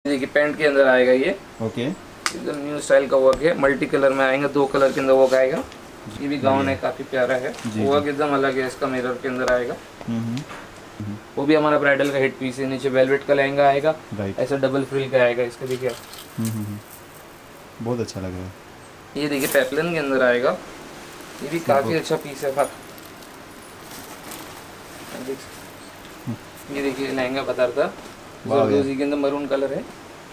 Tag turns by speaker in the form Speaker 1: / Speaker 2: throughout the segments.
Speaker 1: देखिए पैंट के अंदर आएगा ये।
Speaker 2: ओके,
Speaker 1: एकदम न्यू स्टाइल का वर्क है, मल्टी कलर में आएगा, 2 कलर के अंदर वर्क आएगा। ये भी गाउन है, काफी प्यारा है, वर्क एकदम अलग है इसका, मिरर के अंदर आएगा। वो भी हमारा ब्राइडल का हिट पीस है। नीचे वेलवेट का लहंगा आएगा, ऐसा डबल फ्रिल का आएगा इसका। देखिए
Speaker 2: बहुत अच्छा लग रहा है।
Speaker 1: ये देखिए पेप्लन के अंदर आएगा, ये भी काफी अच्छा पीस है। ये देखिए लहंगा बता रहा था, जरदोजी के अंदर मरून कलर है।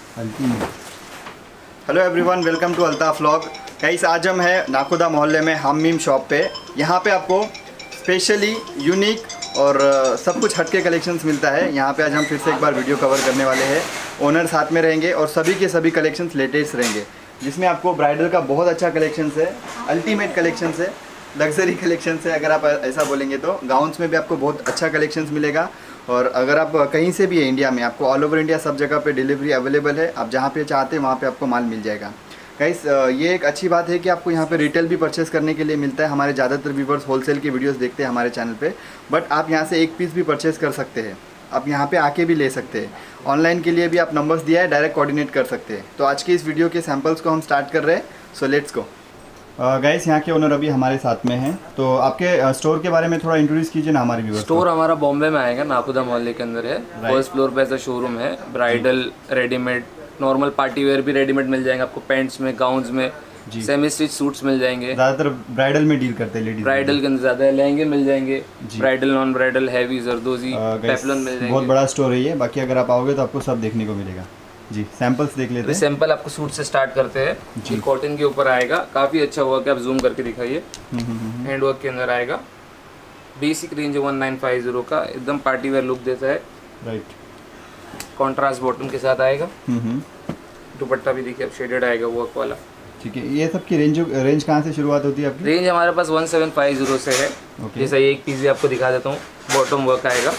Speaker 2: Hello everyone, welcome to Altaf vlog. Guys, आज हम हैं नाकोदा मोहल्ले में हममीम शॉप पे। यहाँ पे आपको स्पेशली यूनिक और सब कुछ हटके कलेक्शंस मिलता है। यहाँ पे आज हम फिर से एक बार वीडियो कवर करने वाले हैं। ओनर साथ में रहेंगे और सभी के सभी कलेक्शंस लेटेस्ट रहेंगे, जिसमें आपको ब्राइडल का बहुत अच्छा कलेक्शंस है, अल्टीमेट कलेक्शंस है, लग्जरी कलेक्शंस है। अगर आप ऐसा बोलेंगे तो गाउन्स में भी आपको बहुत अच्छा कलेक्शंस मिलेगा। और अगर आप कहीं से भी है इंडिया में, आपको ऑल ओवर इंडिया सब जगह पे डिलीवरी अवेलेबल है। आप जहाँ पे चाहते हैं वहाँ पे आपको माल मिल जाएगा। गाइस, ये एक अच्छी बात है कि आपको यहाँ पे रिटेल भी परचेस करने के लिए मिलता है। हमारे ज़्यादातर व्यूवर्स होलसेल की वीडियोस देखते हैं हमारे चैनल पे, बट आप यहाँ से एक पीस भी परचेस कर सकते हैं। आप यहाँ पे आके भी ले सकते हैं। ऑनलाइन के लिए भी आप नंबर्स दिया है, डायरेक्ट कोऑर्डिनेट कर सकते हैं। तो आज की इस वीडियो के सैम्पल्स को हम स्टार्ट कर रहे हैं, सो लेट्स गो। गाइस, यहाँ के ओनर अभी हमारे साथ में हैं, तो आपके स्टोर के बारे में थोड़ा इंट्रोड्यूस कीजिए ना हमारे व्यूअर्स।
Speaker 1: स्टोर हमारा बॉम्बे में आएगा, नाकोदा मोहल्ले के अंदर है। फर्स्ट फ्लोर पे ऐसा शोरूम है। Bridal readymade, normal party wear भी रेडीमेड मिल जाएंगे आपको, पैंट्स में, गाउन्स में, सेमी स्टिच सूट्स मिल जाएंगे।
Speaker 2: ज़्यादातर ब्राइडल में डील करते हैं लेडीज।
Speaker 1: ब्राइडल के अंदर ज़्यादा है, लहंगे मिल जाएंगे, bridal non bridal, heavy, zardozi, peplum मिल जाएंगे।
Speaker 2: बहुत बड़ा स्टोर है ये, बाकी अगर आप आओगे तो आपको सब देखने को मिलेगा। जी, सैंपल्स देख लेते हैं।
Speaker 1: सैंपल आपको सूट से स्टार्ट करते हैं। ये कॉटन के ऊपर आएगा, काफ़ी अच्छा वर्क है, आप जूम करके दिखाइए। हैंड वर्क के अंदर आएगा। बेसिक रेंज 1950 का, एकदम पार्टी वेयर लुक देता है।
Speaker 2: राइट,
Speaker 1: कॉन्ट्रास्ट बॉटम के साथ आएगा। दुपट्टा भी देखिए अब शेडेड आएगा वर्क वाला।
Speaker 2: ठीक है, ये सब की रेंज कहाँ से शुरुआत होती है आपकी?
Speaker 1: रेंज हमारे पास 1750 से है। जैसा एक पीस भी आपको दिखा देता हूँ, बॉटम वर्क आएगा।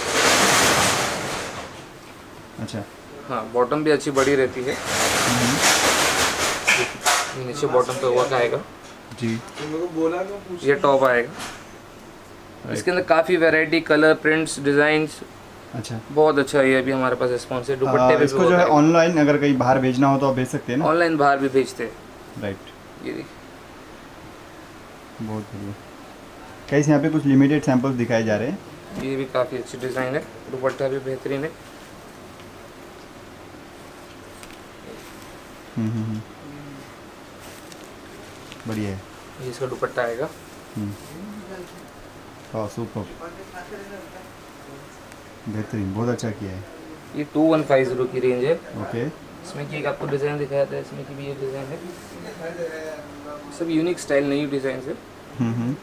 Speaker 2: अच्छा,
Speaker 1: हाँ, बॉटम भी अच्छी बड़ी रहती है। नीचे बॉटम पे वर्क आएगा
Speaker 2: जी।
Speaker 1: ये टॉप आएगा। इसके अंदर काफ़ी वैरायटी, कलर, प्रिंट्स, डिज़ाइंस। अच्छा, बहुत अच्छा है। ये भी हमारे पास रिस्पॉन्स है। दुपट्टे पे
Speaker 2: इसको जो है ऑनलाइन अगर कहीं बाहर भेजना हो तो आप भेज सकते हैं ना?
Speaker 1: ऑनलाइन बाहर भी भेजते हैं।
Speaker 2: राइट,
Speaker 1: ये देखिए
Speaker 2: बहुत बढ़िया। कैसे यहाँ पे कुछ लिमिटेड सैंपल्स दिखाए जा रहे हैं।
Speaker 1: ये भी काफ़ी अच्छी डिज़ाइन है, दुपट्टा भी बेहतरीन है।
Speaker 2: बढ़िया है।
Speaker 1: ये इसका दुपट्टा आएगा।
Speaker 2: सुपर, बेहतरीन, बहुत अच्छा किया है।
Speaker 1: ये 2150 की रेंज है।
Speaker 2: ओके,
Speaker 1: इसमें की एक आपको डिज़ाइन दिखाया था, इसमें की भी ये डिज़ाइन है। सब यूनिक स्टाइल, नई डिज़ाइन है।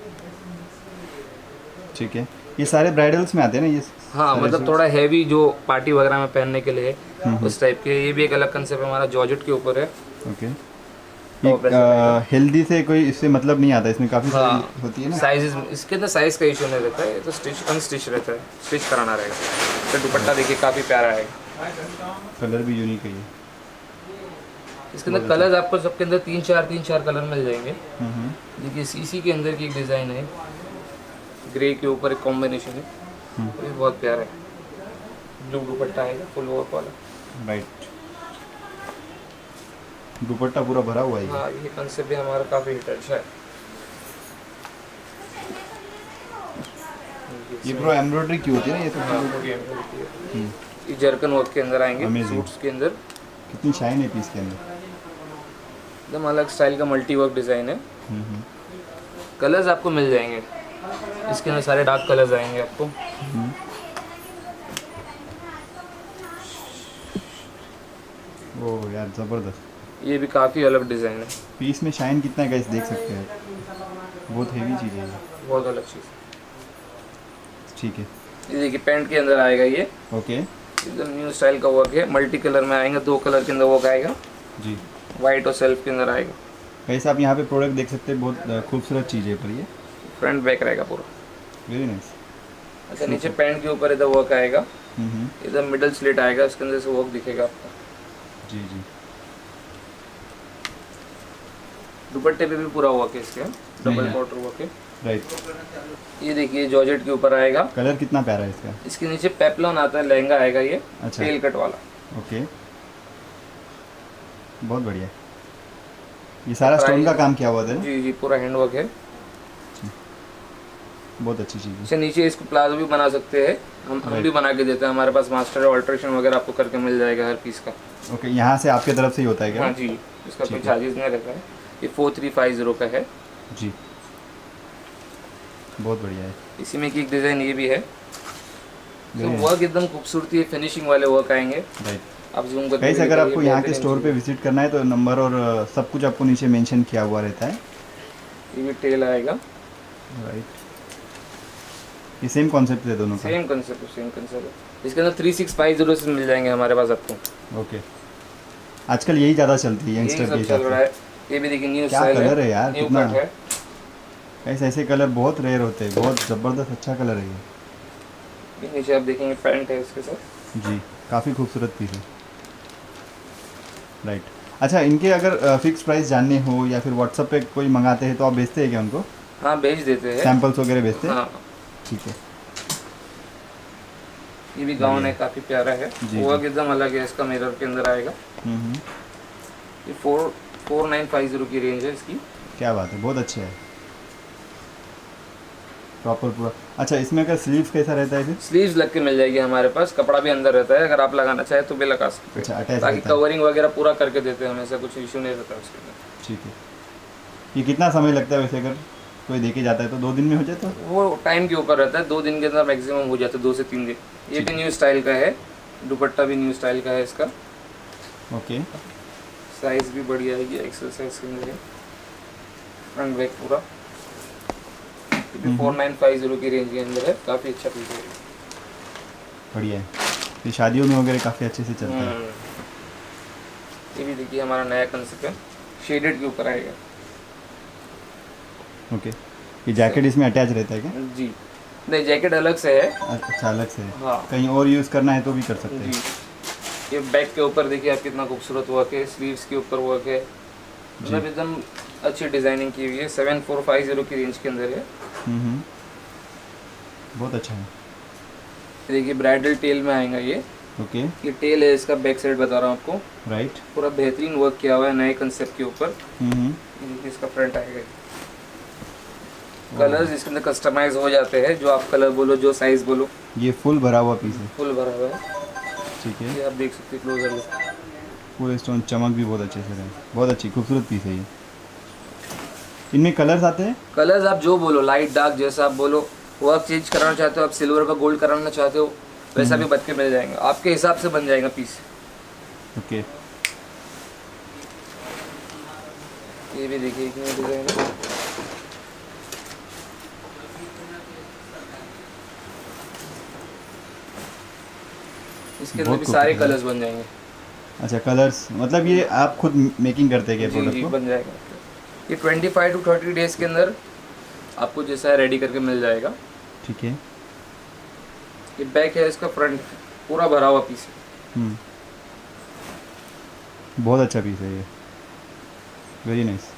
Speaker 2: ठीक है, ये सारे ब्राइडल्स में आते हैं ना ये?
Speaker 1: हाँ, मतलब थोड़ा हैवी जो पार्टी वगैरह में पहनने के लिए, उस टाइप के। ये भी एक अलग कंसेप्ट हमारा, जॉर्जेट के ऊपर है।
Speaker 2: ओके, हेल्दी से कोई इससे मतलब नहीं आता, इसमें काफ़ी सारी होती है ना
Speaker 1: साइजेस। इसके अंदर साइज का इशू नहीं रहता है, ये तो स्टिच अनस्टिच रहता है, स्टिच कराना रहेगा। तो दुपट्टा देखिए काफ़ी प्यारा है,
Speaker 2: कलर भी यूनिक है ये।
Speaker 1: इसके अंदर कलर आपको सबके अंदर तीन चार कलर मिल जाएंगे। देखिए सीसी के अंदर की एक डिज़ाइन है, ग्रे के ऊपर एक कॉम्बिनेशन है, ये बहुत प्यारा है। ब्लू दुपट्टा आएगा, फुल वर्क वाला।
Speaker 2: राइट, दुपट्टा पूरा भरा हुआ है।
Speaker 1: हाँ, ये कंसेप्ट भी हमारा काफ़ी हिट अच्छा है।
Speaker 2: ये पूरा एम्ब्रॉयडरी की होती है ना ये तो?
Speaker 1: ये जर्कन वर्क के अंदर आएंगे, सूट्स के अंदर।
Speaker 2: कितनी शाइन है पीस के अंदर,
Speaker 1: एकदम अलग स्टाइल का मल्टी वर्क डिज़ाइन है। कलर्स आपको मिल जाएंगे, इसके अंदर सारे डार्क कलर्स आएंगे आपको।
Speaker 2: ओह यार, ज़बरदस्त।
Speaker 1: ये भी काफ़ी अलग डिज़ाइन है।
Speaker 2: पीस में शाइन कितना है गाइस, देख सकते हैं, बहुत हेवी चीज़ है ये,
Speaker 1: बहुत अलग चीज़।
Speaker 2: ठीक है,
Speaker 1: ये देखिए पैंट के अंदर आएगा ये।
Speaker 2: ओके,
Speaker 1: एकदम न्यू स्टाइल का वर्क है, मल्टी कलर में आएंगे, 2 कलर के अंदर वर्क आएगा
Speaker 2: जी।
Speaker 1: वाइट और सेल्फ के अंदर आएगा।
Speaker 2: वैसे आप यहाँ पे प्रोडक्ट देख सकते हैं, बहुत खूबसूरत चीज़ है पर ये
Speaker 1: फ्रंट बैक रहेगा पूरा,
Speaker 2: वेरी नाइस।
Speaker 1: अच्छा, नीचे पैंट के ऊपर इधर वर्क आएगा, इधर मिडल स्लिट आएगा, इसके अंदर से वर्क दिखेगा आपको।
Speaker 2: जी जी,
Speaker 1: दुपट्टे पे भी पूरा वर्क है इसके, डबल बॉर्डर वर्क है।
Speaker 2: राइट,
Speaker 1: ये देखिए जॉर्जेट के ऊपर आएगा।
Speaker 2: कलर कितना प्यारा है इसका।
Speaker 1: इसके नीचे पेप्लॉन आता है, लहंगा आएगा ये।
Speaker 2: अच्छा,
Speaker 1: टेल कट वाला।
Speaker 2: ओके, बहुत बढ़िया। ये सारा स्टोन का काम किया हुआ था ना?
Speaker 1: जी जी, पूरा हैंड वर्क है।
Speaker 2: बहुत अच्छी चीज़ है।
Speaker 1: इससे नीचे इसको प्लाजो भी बना सकते हैं, हम भी बना के देते हैं। हमारे पास मास्टर ऑल्ट्रेशन वगैरह आपको करके मिल जाएगा हर पीस का।
Speaker 2: ओके, यहाँ से आपके तरफ से ही होता है क्या?
Speaker 1: हाँ जी, इसका कोई चार्जेस नहीं रहता है। ये 4350 का है
Speaker 2: जी, बहुत बढ़िया है।
Speaker 1: इसी में की एक डिज़ाइन ये भी है। तो वर्क एकदम खूबसूरती है, फिनिशिंग वाले वर्क आएंगे।
Speaker 2: राइट।
Speaker 1: आप जूम करके
Speaker 2: गाइस, अगर आपको यहाँ के
Speaker 1: बेहतरीन
Speaker 2: स्टोर पे विजिट करना है तो नंबर और सब कुछ आपको नीचे मेंशन किया हुआ रहता है।
Speaker 1: ये भी टेल आएगा।
Speaker 2: राइट। ये सेम कॉन्सेप्ट है दोनों का?
Speaker 1: Same concept. इसके अंदर 3650 से मिल जाएंगे हमारे पास आपको।
Speaker 2: ओके, आजकल यही ज़्यादा चलती है यंगस्टर के हिसाब से।
Speaker 1: ये भी देखिए न्यू
Speaker 2: क्या
Speaker 1: स्टाइल
Speaker 2: कलर है यार,
Speaker 1: न्यू
Speaker 2: कितना
Speaker 1: कट है।
Speaker 2: ऐसे ऐसे कलर बहुत रेयर होते हैं, बहुत ज़बरदस्त अच्छा कलर है ये।
Speaker 1: नीचे आप देखेंगे पैंट है इसके साथ।
Speaker 2: जी, काफ़ी खूबसूरत पीस है। राइट। अच्छा, इनके अगर फिक्स प्राइस जानने हो या फिर व्हाट्सएप पे कोई मंगाते हैं तो आप भेजते हैं क्या उनको?
Speaker 1: हाँ, भेज देते हैं।
Speaker 2: सैम्पल्स वगैरह भेजते हैं?
Speaker 1: हाँ,
Speaker 2: ठीक है।
Speaker 1: ये भी गाउन है, काफ़ी प्यारा है। वर्क एकदम अलग है, इसका मिरर के अंदर आएगा। ये 4950 की रेंज है इसकी।
Speaker 2: क्या बात है, बहुत अच्छे है, प्रॉपर पूरा। अच्छा, इसमें अगर स्लीव्स कैसा रहता है फिर?
Speaker 1: स्लीव्स लग के मिल जाएगी हमारे पास, कपड़ा भी अंदर रहता है, अगर आप लगाना चाहे तो भी लगा सकते
Speaker 2: अच्छा,
Speaker 1: हैं।
Speaker 2: अटैच
Speaker 1: ताकि
Speaker 2: रहता है।
Speaker 1: कवरिंग वगैरह पूरा करके देते हैं, हमेशा कुछ इशू नहीं रहता उसके अंदर।
Speaker 2: ठीक है। ये कितना समय लगता है वैसे, अगर कोई देके जाता है तो 2 दिन में हो जाता है?
Speaker 1: वो टाइम के ऊपर रहता है, 2 दिन के अंदर मैक्सिमम हो जाता है, 2 से 3 दिन। ये भी न्यू स्टाइल का है, दुपट्टा भी न्यू स्टाइल का है इसका।
Speaker 2: ओके।
Speaker 1: साइज भी बढ़िया है, ये एक्सेल साइज के अंदर है। फ्रंट बैक पूरा 4950 की रेंज के अंदर है, काफ़ी अच्छा पीस है।
Speaker 2: बढ़िया है, ये शादियों में वगैरह काफ़ी अच्छे से चलता है।
Speaker 1: ये भी देखिए हमारा नया कंसेप्ट है, शेडेड के ऊपर आएगा।
Speaker 2: ओके, ये जैकेट इसमें अटैच रहता है क्या?
Speaker 1: जी नहीं, जैकेट अलग से है।
Speaker 2: अच्छा, अलग से है।
Speaker 1: हाँ,
Speaker 2: कहीं और यूज़ करना है तो भी कर सकते हैं।
Speaker 1: जी। ये बैक के ऊपर देखिए आप कितना खूबसूरत वर्क है, स्लीव्स के ऊपर वर्क है, मतलब एकदम अच्छी डिजाइनिंग की हुई है। 7450 की रेंज के अंदर है।
Speaker 2: बहुत अच्छा है।
Speaker 1: देखिए ब्राइडल टेल में आएगा ये।
Speaker 2: ओके।
Speaker 1: ये टेल है, इसका बैक साइड बता रहा हूँ आपको।
Speaker 2: राइट।
Speaker 1: पूरा बेहतरीन वर्क किया हुआ है नए कंसेप्ट के ऊपर।
Speaker 2: हम्म।
Speaker 1: इसका फ्रंट आएगा। कलर्स इसके अंदर कस्टमाइज हो जाते हैं, जो आप कलर बोलो, जो साइज बोलो।
Speaker 2: ये फुल भरा हुआ पीस है?
Speaker 1: फुल भरा हुआ है।
Speaker 2: ठीक है।
Speaker 1: ये आप देख सकते हैं क्लोजर लुक।
Speaker 2: पूरे स्टोन चमक भी बहुत अच्छे से है, बहुत अच्छी खूबसूरत पीस है ये। इनमें कलर्स आते हैं?
Speaker 1: कलर्स आप जो बोलो, लाइट डार्क जैसा आप बोलो। वर्क चेंज कराना चाहते हो आप, सिल्वर का गोल्ड कराना चाहते हो, वैसा भी बन के मिल जाएंगे, आपके हिसाब से बन जाएगा पीस।
Speaker 2: ओके।
Speaker 1: ये भी देखिए एक नया डिजाइन है। इसके अंदर भी सारे कलर्स बन जाएंगे।
Speaker 2: अच्छा, कलर्स मतलब ये आप खुद मेकिंग करते हैं क्या प्रोडक्ट
Speaker 1: जी
Speaker 2: को?
Speaker 1: बन जाएगा। ये 25 to 30 डेज के अंदर आपको जैसा है रेडी करके मिल जाएगा।
Speaker 2: ठीक है।
Speaker 1: ये बैक है, इसका फ्रंट पूरा भरा हुआ पीस है।
Speaker 2: बहुत अच्छा पीस है ये, वेरी नाइस।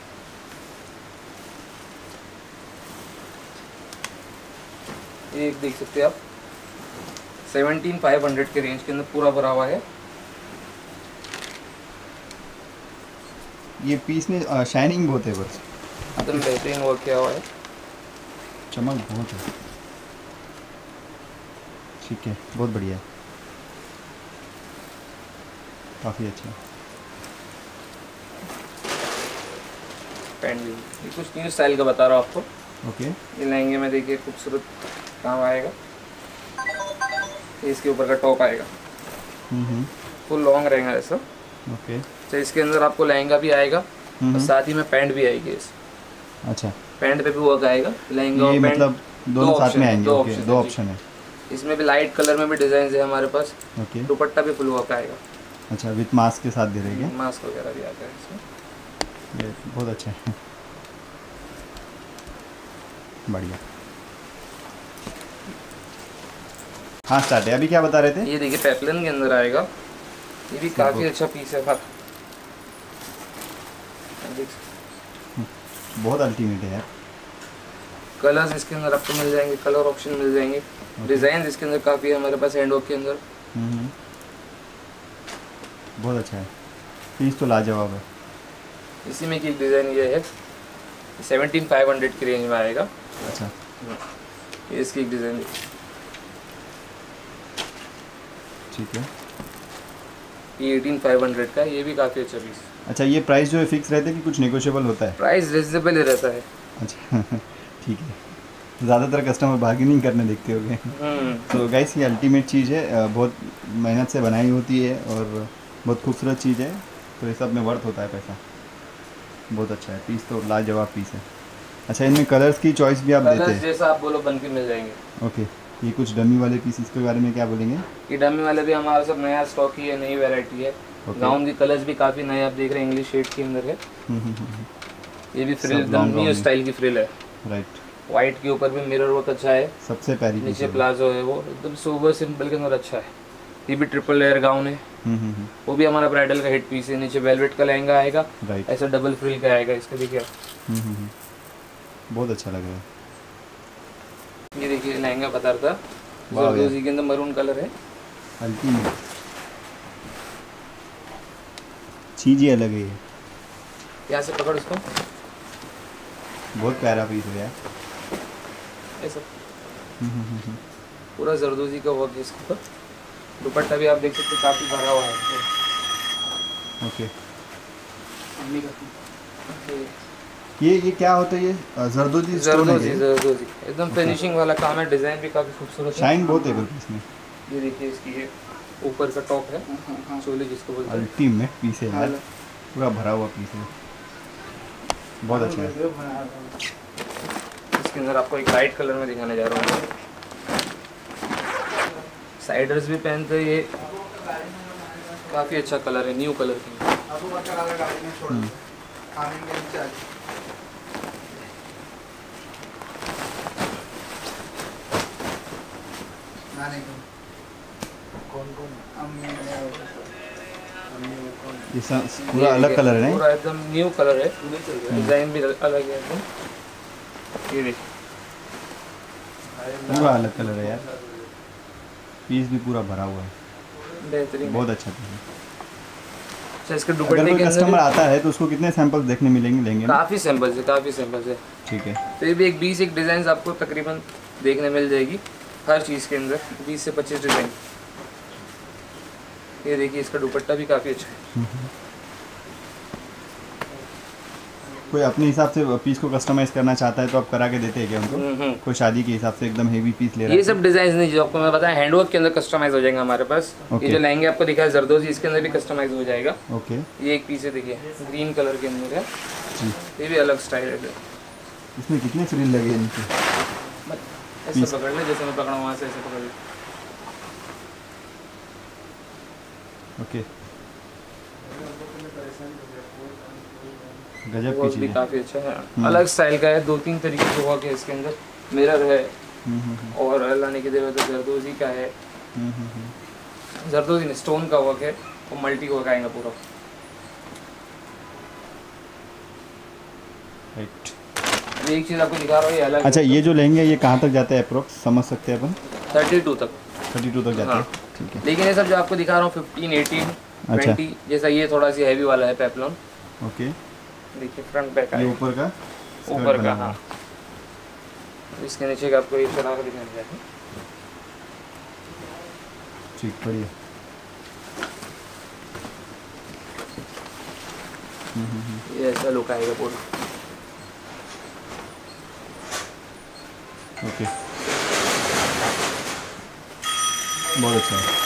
Speaker 1: ये देख सकते हैं आप, 17500 के रेंज के अंदर पूरा भरा हुआ है।
Speaker 2: ये पीस में शाइनिंग बहुत है, बस
Speaker 1: एकदम बेहतरीन वर्क किया हुआ है,
Speaker 2: चमक बहुत है। ठीक है, बहुत बढ़िया है, काफ़ी अच्छा।
Speaker 1: पैंट भी ये कुछ न्यू स्टाइल का बता रहा हूँ आपको।
Speaker 2: ओके।
Speaker 1: ये लहंगे में देखिए खूबसूरत काम आएगा। इसके ऊपर का टॉप आएगा, फुल लॉन्ग रहेगा ऐसा।
Speaker 2: ओके।
Speaker 1: तो इसके अंदर आपको लहंगा भी आएगा और साथ ही में पैंट भी आएगी इस।
Speaker 2: अच्छा,
Speaker 1: पैंट पे भी वर्क आएगा, लहंगा और
Speaker 2: ये
Speaker 1: पैंट
Speaker 2: मतलब दोनों साथ में आएंगे? ओके, दो
Speaker 1: है
Speaker 2: ऑप्शन है।
Speaker 1: इसमें भी लाइट कलर में भी डिजाइन है हमारे पास।
Speaker 2: ओके।
Speaker 1: दुपट्टा भी फुल वर्क आएगा।
Speaker 2: अच्छा, विथ मास्क के साथ दे रहेंगे?
Speaker 1: मास्क वगैरह भी आता है इसमें।
Speaker 2: ये बहुत अच्छा है, बढ़िया। हाँ, स्टार्ट है। अभी क्या बता रहे थे?
Speaker 1: ये देखिए पेपलन के अंदर आएगा, ये भी काफी अच्छा पीस है।
Speaker 2: बहुत अल्टीमेट है यार।
Speaker 1: कलर्स इसके अंदर आपको मिल जाएंगे, कलर ऑप्शन मिल जाएंगे, डिजाइन इसके अंदर काफी है हमारे पास हैंडवर्क के अंदर।
Speaker 2: बहुत अच्छा है। पीस तो लाजवाब है।
Speaker 1: इसी में की एक डिज़ाइन ये है, 17,500 की रेंज में आएगा।
Speaker 2: अच्छा,
Speaker 1: ये इसकी एक डिज़ाइन,
Speaker 2: ठीक है।
Speaker 1: ये 18,500 का है, ये भी काफ़ी अच्छा पीस।
Speaker 2: अच्छा, ये प्राइस जो है फिक्स रहता है कि कुछ नेगोशिएबल होता है?
Speaker 1: प्राइस रिजनेबल ही रहता है।
Speaker 2: अच्छा ठीक है, ज़्यादातर कस्टमर बार्गेनिंग करने देखते होंगे। तो गाइस ये अल्टीमेट चीज़ है, बहुत मेहनत से बनाई होती है और बहुत खूबसूरत चीज़ है, तो ये सब में वर्थ होता है पैसा। बहुत अच्छा है, पीस तो लाजवाब पीस है। अच्छा, इनमें कलर्स की चॉइस भी आप देते
Speaker 1: कलर्स
Speaker 2: हैं?
Speaker 1: जैसा आप बोलो बन के मिल जाएंगे।
Speaker 2: ओके, ये कुछ डमी वाले पीस, इसके बारे में क्या बोलेंगे?
Speaker 1: ये डमी वाले भी हमारा सब नया स्टॉक ही है, नई वैरायटी है। गाउन की कलर्स भी काफ़ी नए आप देख रहे हैं, इंग्लिश शेड के अंदर है। ये भी फ्रिल एकदम न्यू स्टाइल की फ्रिल है।
Speaker 2: राइट,
Speaker 1: वाइट के ऊपर भी मिरर वर्क अच्छा है,
Speaker 2: सबसे प्यारी
Speaker 1: नीचे प्लाजो है, वो एकदम सोबर सिंपल के अंदर अच्छा है। ये भी ट्रिपल लेयर गाउन है, वो भी हमारा ब्राइडल का हिट पीस है। नीचे वेलवेट का लहंगा आएगा,
Speaker 2: राइट,
Speaker 1: ऐसा डबल फ्रिल का आएगा इसका, देखिए
Speaker 2: बहुत अच्छा लग रहा है।
Speaker 1: ये देखिए लहंगा बता रहा था, जरदोजी के अंदर मरून कलर है।
Speaker 2: अल्टीमेट चीज़ ही अलग है ये,
Speaker 1: यहाँ से पकड़ उसको,
Speaker 2: बहुत प्यारा पीस है यार।
Speaker 1: ऐसा पूरा जरदोजी का वर्क है इसके ऊपर। दुपट्टा भी आप देख सकते हैं काफ़ी भरा हुआ है।
Speaker 2: ओके, ये क्या होता है? ये जरदोजी स्टोन है ये?
Speaker 1: जरदोजी एकदम फिनिशिंग वाला काम है, डिज़ाइन भी काफ़ी खूबसूरत है।
Speaker 2: शाइन बहुत है बिल्कुल इसमें।
Speaker 1: ये देखिए इसकी ये ऊपर का टॉप है, चोली जिसको बोलते हैं।
Speaker 2: अल्टीमेट पीस है यार, पूरा भरा हुआ पीस है, बहुत अच्छा है।
Speaker 1: इसके अंदर आपको एक लाइट कलर में दिखाने जा रहा हूँ। साइडर्स भी पहनते हैं, ये काफ़ी अच्छा कलर है, न्यू कलर की।
Speaker 2: ये पूरा अलग कलर है,
Speaker 1: पूरा एकदम न्यू कलर है, डिज़ाइन भी अलग है एकदम। ये देखिए
Speaker 2: पूरा अलग कलर है यार, पीस भी पूरा भरा हुआ है,
Speaker 1: बेहतरीन,
Speaker 2: बहुत अच्छा पीस है।
Speaker 1: अच्छा, इसके
Speaker 2: अगर
Speaker 1: दुपट्टे
Speaker 2: कोई
Speaker 1: के
Speaker 2: कस्टमर
Speaker 1: अंदर
Speaker 2: आता है तो उसको कितने सैंपल्स देखने मिलेंगे, लेंगे?
Speaker 1: काफ़ी सैंपल्स है, काफ़ी सैंपल्स है।
Speaker 2: ठीक है,
Speaker 1: तो ये भी एक 20 एक डिज़ाइन आपको तकरीबन देखने मिल जाएगी हर चीज़ के अंदर, 20 से 25 डिज़ाइन। ये देखिए इसका दुपट्टा भी काफ़ी अच्छा है।
Speaker 2: कोई अपने हिसाब से पीस को कस्टमाइज करना चाहता है तो आप करा के देते हैं क्या उनको? कोई शादी के हिसाब से एकदम हेवी पीस ले रहा है?
Speaker 1: ये सब डिज़ाइन नहीं जो आपको मैं बताया हैंडवर्क के अंदर कस्टमाइज हो जाएगा हमारे पास।
Speaker 2: Okay.
Speaker 1: ये जो लहंगे आपको दिखाया जरदोजी, इसके अंदर भी कस्टमाइज हो जाएगा।
Speaker 2: ओके,
Speaker 1: ये एक पीस है, देखिए ग्रीन कलर के अंदर है,
Speaker 2: जी।
Speaker 1: ये भी अलग स्टाइल है।
Speaker 2: इसमें कितने फ्रिल लगे इनके?
Speaker 1: ऐसे पकड़ ले, जैसे मैं पकड़ा वहाँ से ऐसे पकड़ ले।
Speaker 2: ओके, गजब की
Speaker 1: वर्क
Speaker 2: चीज़
Speaker 1: भी
Speaker 2: है।
Speaker 1: काफ़ी अच्छा है, अलग स्टाइल का है, 2-3 तरीके के वर्क है इसके अंदर। मिरर है और अल्लाह ने की देवे तो जरदोजी का है, जरदोजी ने स्टोन का वर्क है और मल्टी वर्क आएगा पूरा।
Speaker 2: राइट,
Speaker 1: अभी एक चीज़ आपको दिखा रहा हूँ, ये अलग।
Speaker 2: अच्छा, ये जो लहंगे ये कहाँ तक जाता है अप्रोक्स, समझ सकते हैं अपन?
Speaker 1: 32 तक।
Speaker 2: 32 तक जाता है,
Speaker 1: हाँ।
Speaker 2: ठीक है।
Speaker 1: लेकिन ये सब जो आपको दिखा रहा हूँ 15, 18,
Speaker 2: अच्छा।
Speaker 1: 20, जैसा ये थोड़ा सी हैवी वाला है पेप्लॉन।
Speaker 2: ओके,
Speaker 1: देखिए फ्रंट बैक
Speaker 2: ये
Speaker 1: है
Speaker 2: ऊपर का
Speaker 1: ऊपर का, हाँ। इसके नीचे का आपको ये चढ़ा कर दिखाने जाएगा।
Speaker 2: ठीक, बढ़िया।
Speaker 1: ये ऐसा लुक आएगा पूरा।
Speaker 2: ओके, बहुत अच्छा है।